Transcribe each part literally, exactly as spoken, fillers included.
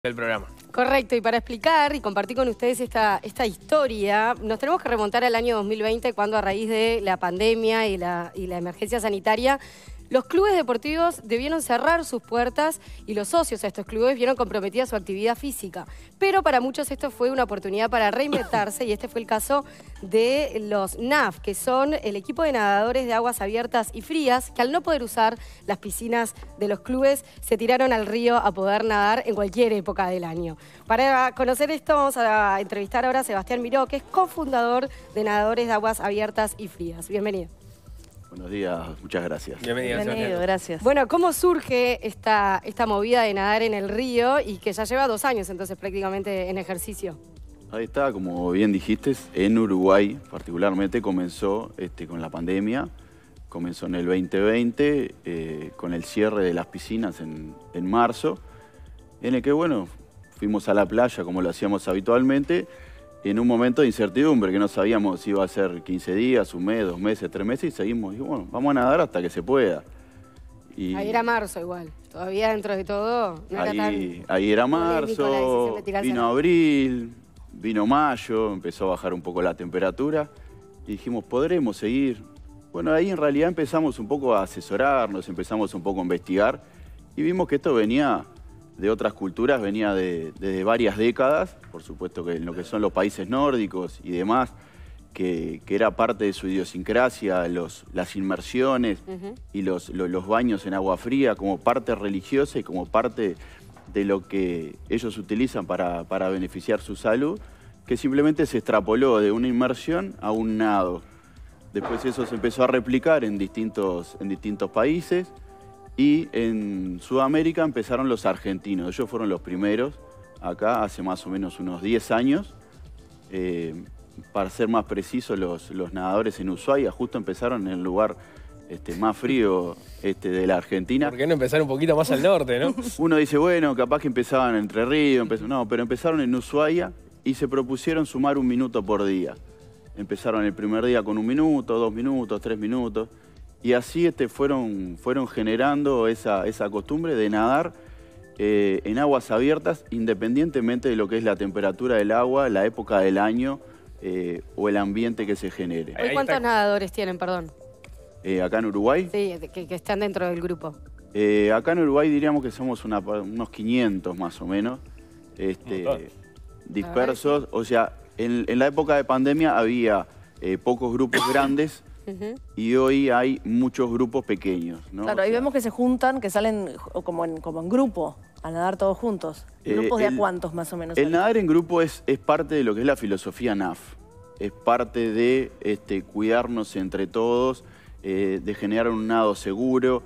del programa. Correcto, y para explicar y compartir con ustedes esta, esta historia, nos tenemos que remontar al año dos mil veinte, cuando a raíz de la pandemia y la, y la emergencia sanitaria, los clubes deportivos debieron cerrar sus puertas y los socios a estos clubes vieron comprometida su actividad física. Pero para muchos esto fue una oportunidad para reinventarse y este fue el caso de los N A F, que son el equipo de nadadores de aguas abiertas y frías, que al no poder usar las piscinas de los clubes, se tiraron al río a poder nadar en cualquier época del año. Para conocer esto vamos a entrevistar ahora a Sebastián Miró, que es cofundador de Nadadores de Aguas Abiertas y Frías. Bienvenido. Buenos días, muchas gracias. Bienvenido, Bienvenido, gracias. Bueno, ¿cómo surge esta, esta movida de nadar en el río y que ya lleva dos años entonces prácticamente en ejercicio? Ahí está, como bien dijiste, en Uruguay particularmente comenzó este, con la pandemia, comenzó en el veinte veinte eh, con el cierre de las piscinas en, en marzo, en el que bueno, fuimos a la playa como lo hacíamos habitualmente, en un momento de incertidumbre, que no sabíamos si iba a ser quince días, un mes, dos meses, tres meses, y seguimos, y bueno, vamos a nadar hasta que se pueda. Y ahí era marzo igual, todavía dentro de todo no ahí, era tan ahí era polémico la decisión marzo, de tirarse vino al- abril, vino mayo, empezó a bajar un poco la temperatura, y dijimos, ¿podremos seguir? Bueno, ahí en realidad empezamos un poco a asesorarnos, empezamos un poco a investigar, y vimos que esto venía de otras culturas, venía de, de varias décadas, por supuesto que en lo que son los países nórdicos y demás, que, que era parte de su idiosincrasia, los, las inmersiones Ujú. y los, los, los baños en agua fría como parte religiosa y como parte de lo que ellos utilizan para, para beneficiar su salud, que simplemente se extrapoló de una inmersión a un nado. Después eso se empezó a replicar en distintos, en distintos países. Y en Sudamérica empezaron los argentinos, ellos fueron los primeros, acá hace más o menos unos diez años. Eh, para ser más preciso, los, los nadadores en Ushuaia justo empezaron en el lugar este, más frío este, de la Argentina. ¿Por qué no empezar un poquito más al norte, no? Uno dice, bueno, capaz que empezaban en Entre Ríos, empezó- no, pero empezaron en Ushuaia y se propusieron sumar un minuto por día. Empezaron el primer día con un minuto, dos minutos, tres minutos. Y así este, fueron, fueron generando esa, esa costumbre de nadar eh, en aguas abiertas, independientemente de lo que es la temperatura del agua, la época del año eh, o el ambiente que se genere. ¿Hoy Ahí cuántos está. nadadores tienen, perdón? Eh, acá en Uruguay, Sí, de- que, que están dentro del grupo. eh, acá en Uruguay diríamos que somos una- unos quinientos más o menos, este, Un montón. dispersos. O sea, en, en la época de pandemia había eh, pocos grupos grandes. Ujú. Y hoy hay muchos grupos pequeños, ¿no? Claro, O ahí sea, vemos que se juntan, que salen o como en, como en grupo, a nadar todos juntos. Eh, ¿Grupos de el- a cuántos más o menos? El salen? nadar en grupo es, es parte de lo que es la filosofía N A F. Es parte de este, cuidarnos entre todos, eh, de generar un nado seguro,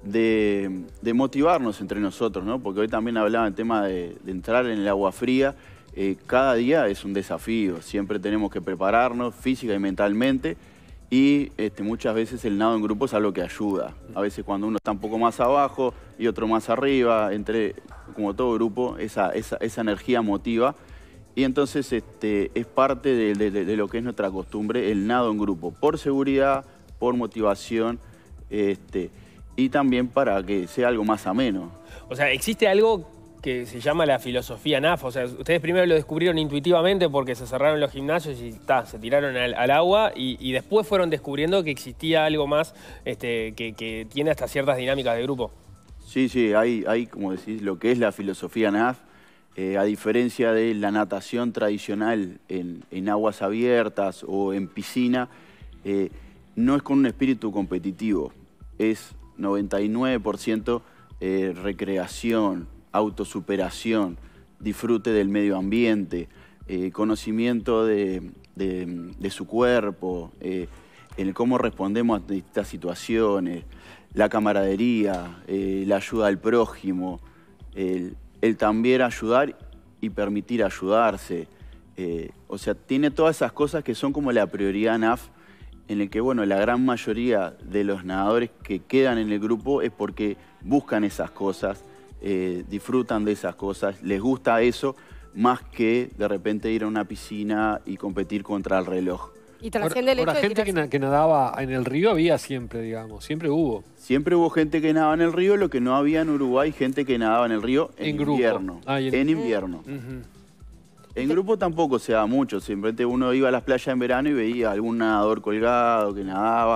de, de motivarnos entre nosotros, ¿no? Porque hoy también hablaba el tema de, de entrar en el agua fría. Eh, cada día es un desafío, siempre tenemos que prepararnos física y mentalmente. Y este, muchas veces el nado en grupo es algo que ayuda. A veces cuando uno está un poco más abajo y otro más arriba, entre, como todo grupo, esa, esa, esa energía motiva. Y entonces este, es parte de, de- de lo que es nuestra costumbre, el nado en grupo, por seguridad, por motivación, este, y también para que sea algo más ameno. O sea, existe algo que se llama la filosofía N A F. O sea, ustedes primero lo descubrieron intuitivamente porque se cerraron los gimnasios y ta, se tiraron al, al agua y, y después fueron descubriendo que existía algo más este, que, que tiene hasta ciertas dinámicas de grupo. Sí, sí, hay, hay, como decís, lo que es la filosofía N A F, eh, a diferencia de la natación tradicional en, en aguas abiertas o en piscina, eh, no es con un espíritu competitivo, es noventa y nueve por ciento eh, recreación, autosuperación, disfrute del medio ambiente, eh, conocimiento de, de- de su cuerpo, eh, en cómo respondemos a distintas situaciones, la camaradería, eh, la ayuda al prójimo, el, el también ayudar y permitir ayudarse. Eh, o sea, tiene todas esas cosas que son como la prioridad N A F, en el que, bueno, la gran mayoría de los nadadores que quedan en el grupo es porque buscan esas cosas, eh, disfrutan de esas cosas, les gusta eso, más que de repente ir a una piscina y competir contra el reloj. Y trasciende el hecho Ahora, de gente que, tirarse. na- que nadaba en el río había siempre, digamos, siempre hubo. Siempre hubo gente que nadaba en el río, lo que no había en Uruguay, gente que nadaba en el río en, En grupo. invierno. Ah, y en- en invierno. Ujú. En grupo tampoco se da mucho, simplemente uno iba a las playas en verano y veía algún nadador colgado que nadaba,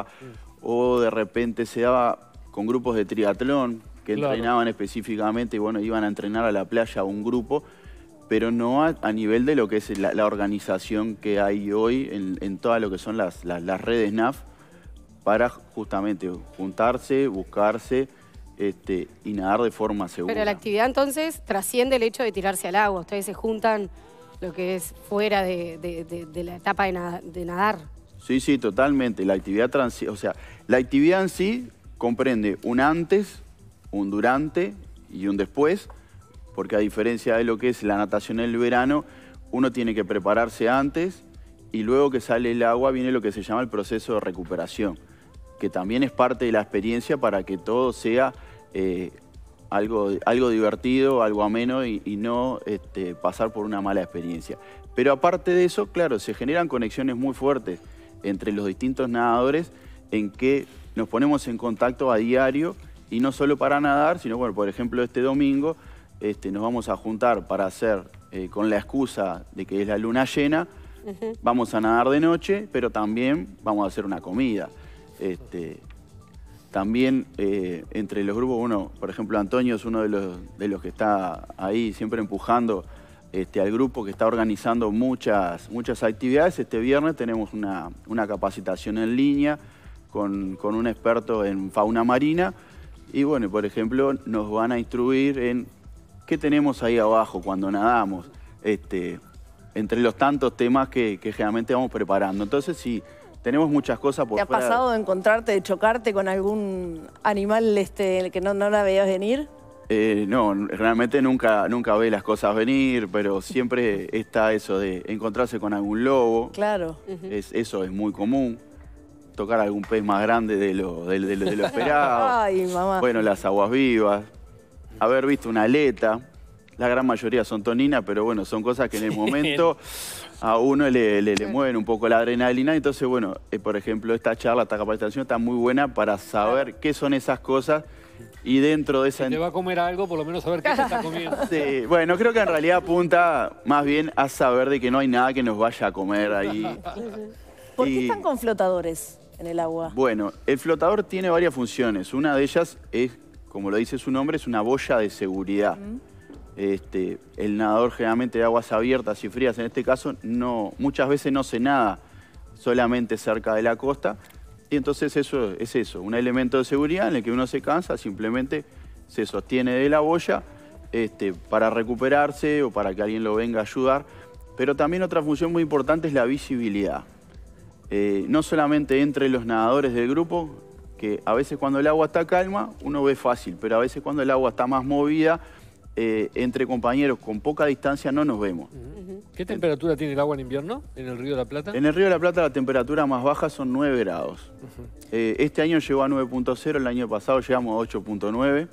o de repente se daba con grupos de triatlón que Claro. entrenaban específicamente y bueno, iban a entrenar a la playa un grupo, pero no a, a nivel de lo que es la, la organización que hay hoy en, en todas lo que son las, las, las redes N A F para justamente juntarse, buscarse este, y nadar de forma segura. Pero la actividad entonces trasciende el hecho de tirarse al agua. Ustedes se juntan lo que es fuera de, de- de- de la etapa de, nada- de nadar. Sí, sí, totalmente. La actividad trans, o sea, la actividad en sí comprende un antes, un durante y un después, porque a diferencia de lo que es la natación en el verano, uno tiene que prepararse antes y luego que sale el agua viene lo que se llama el proceso de recuperación, que también es parte de la experiencia para que todo sea eh, algo, algo divertido, algo ameno y, y no este, pasar por una mala experiencia. Pero aparte de eso, claro, se generan conexiones muy fuertes entre los distintos nadadores en que nos ponemos en contacto a diario y no solo para nadar, sino, bueno, por ejemplo, este domingo este, nos vamos a juntar para hacer, eh, con la excusa de que es la luna llena, vamos a nadar de noche, pero también vamos a hacer una comida. Este, también eh, entre los grupos, uno, por ejemplo, Antonio es uno de los, de los que está ahí siempre empujando este, al grupo que está organizando muchas, muchas actividades. Este viernes tenemos una, una capacitación en línea con, con un experto en fauna marina y bueno, por ejemplo, nos van a instruir en qué tenemos ahí abajo cuando nadamos, este, entre los tantos temas que, que generalmente vamos preparando. Entonces, sí, tenemos muchas cosas por ¿Te ha fuera. pasado de encontrarte, de chocarte con algún animal este, que no, no la veías venir? Eh, no, realmente nunca, nunca ve las cosas venir, pero siempre está eso de encontrarse con algún lobo. Claro. Es, eso es muy común. Tocar algún pez más grande de lo, de, de lo- de lo esperado. Ay, mamá. Bueno, las aguas vivas. Haber visto una aleta. La gran mayoría son toninas, pero bueno, son cosas que en el momento a uno le, le, le mueven un poco la adrenalina. Entonces, bueno, eh, por ejemplo, esta charla, esta capacitación está muy buena para saber qué son esas cosas y dentro de esa... Si te va a comer algo, por lo menos saber qué te está comiendo. Sí, bueno, creo que en realidad apunta más bien a saber de que no hay nada que nos vaya a comer ahí. ¿Por qué y- están con flotadores en el agua? Bueno, el flotador tiene varias funciones. Una de ellas es, como lo dice su nombre, es una boya de seguridad. Este, el nadador generalmente de aguas abiertas y frías, en este caso, no, muchas veces no se nada solamente cerca de la costa. Y entonces eso es eso, un elemento de seguridad en el que uno se cansa, simplemente se sostiene de la boya este, para recuperarse o para que alguien lo venga a ayudar. Pero también otra función muy importante es la visibilidad. Eh, no solamente entre los nadadores del grupo, que a veces cuando el agua está calma uno ve fácil, pero a veces cuando el agua está más movida, eh, entre compañeros con poca distancia no nos vemos. ¿Qué temperatura tiene el agua en invierno en el Río de la Plata? En el Río de la Plata la temperatura más baja son nueve grados. Eh, este año llegó a nueve punto cero, el año pasado llegamos a ocho punto nueve.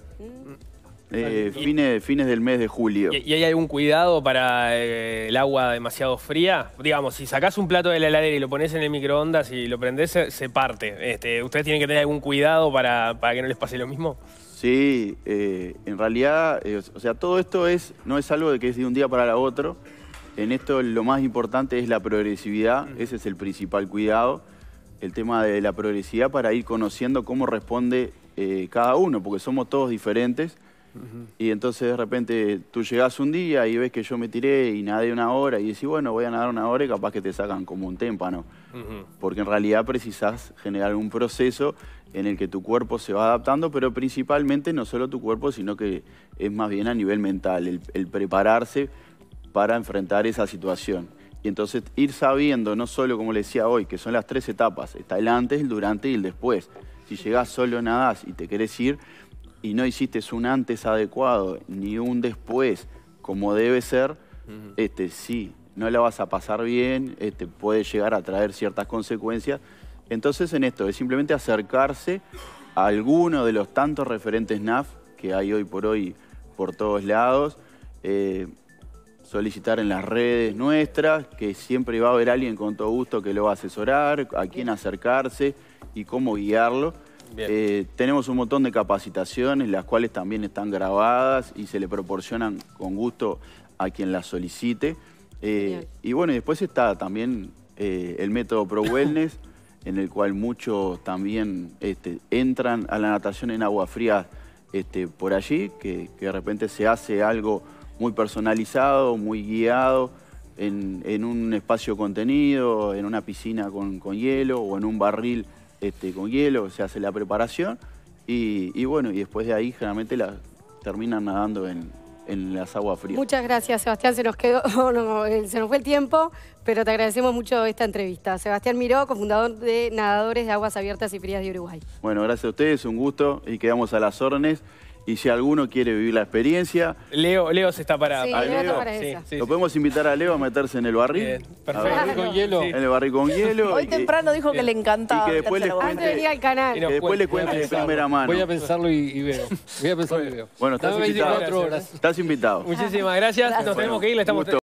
Eh, fines, fines del mes de julio. ¿Y, y hay algún cuidado para eh, el agua demasiado fría? Digamos, si sacás un plato de la heladera y lo pones en el microondas y lo prendés, se, se parte. Este, ¿Ustedes tienen que tener algún cuidado para, para que no les pase lo mismo? Sí, eh, en realidad, eh, o sea, todo esto es, no es algo de que es de un día para el otro. En esto lo más importante es la progresividad, ese es el principal cuidado. El tema de la progresividad para ir conociendo cómo responde eh, cada uno, porque somos todos diferentes. Y entonces de repente tú llegás un día y ves que yo me tiré y nadé una hora y decís, bueno, voy a nadar una hora y capaz que te sacan como un témpano. Ujú. Porque en realidad precisás generar un proceso en el que tu cuerpo se va adaptando, pero principalmente no solo tu cuerpo, sino que es más bien a nivel mental, el, el prepararse para enfrentar esa situación. Y entonces ir sabiendo, no solo como le decía hoy, que son las tres etapas, está el antes, el durante y el después. Si llegás solo nadás y te querés ir y no hiciste un antes adecuado ni un después como debe ser, uh-huh. este, sí, no la vas a pasar bien, este, puede llegar a traer ciertas consecuencias. Entonces en esto es simplemente acercarse a alguno de los tantos referentes N A F que hay hoy por hoy por todos lados, eh, solicitar en las redes nuestras, que siempre va a haber alguien con todo gusto que lo va a asesorar, a quién acercarse y cómo guiarlo. Eh, tenemos un montón de capacitaciones, las cuales también están grabadas y se le proporcionan con gusto a quien las solicite. Eh, y bueno, y después está también eh, el método Pro Wellness, en el cual muchos también este, entran a la natación en agua fría este, por allí, que, que de repente se hace algo muy personalizado, muy guiado, en, en un espacio contenido, en una piscina con, con hielo o en un barril este, con hielo, se hace la preparación y, y bueno, y después de ahí generalmente la terminan nadando en, en las aguas frías. Muchas gracias, Sebastián. Se nos quedó, no, se nos fue el tiempo, pero te agradecemos mucho esta entrevista. Sebastián Miró, cofundador de Nadadores de Aguas Abiertas y Frías de Uruguay. Bueno, gracias a ustedes, un gusto y quedamos a las órdenes. Y si alguno quiere vivir la experiencia... Leo, Leo se está para... Sí, ¿A Leo está Leo? para Sí, esa. sí, Lo sí. podemos invitar a Leo a meterse en el barril. Bien, A perfecto. ver, Claro. Con hielo. Sí. en el barril con hielo. Hoy y que- temprano dijo que le encantaba. y que después meterse les a la Antes de venir al canal. Y no- que después le cuente de Pensarlo. primera mano. Voy a pensarlo y, y veo. Voy a pensarlo y veo. Bueno, estás Dame invitado. veinticuatro horas. Estás invitado. Muchísimas gracias. Nos Gracias. tenemos que ir, le estamos... Gusto.